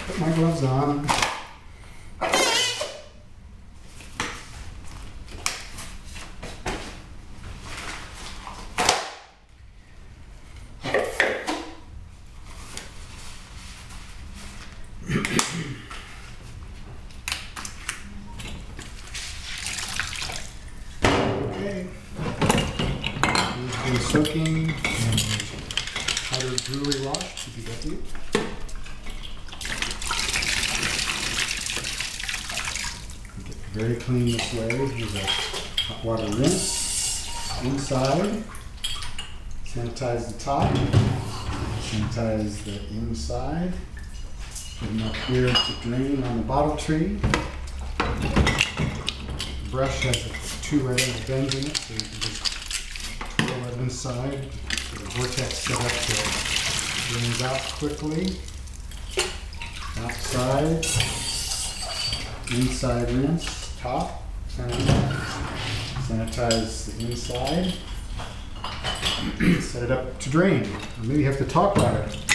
Put my gloves on. Okay. We've been soaking in powdered jewelry wash, TPW. Get very clean this way. Here's a hot water rinse. Inside. Sanitize the top. Sanitize the inside. Get enough here to drain on the bottle tree. The brush has 2 right bends in it, so you can just twirl it inside. So the vortex set up so it drains out quickly. Outside, inside rinse, top, sanitize the inside. Set it up to drain. Or maybe you have to talk louder.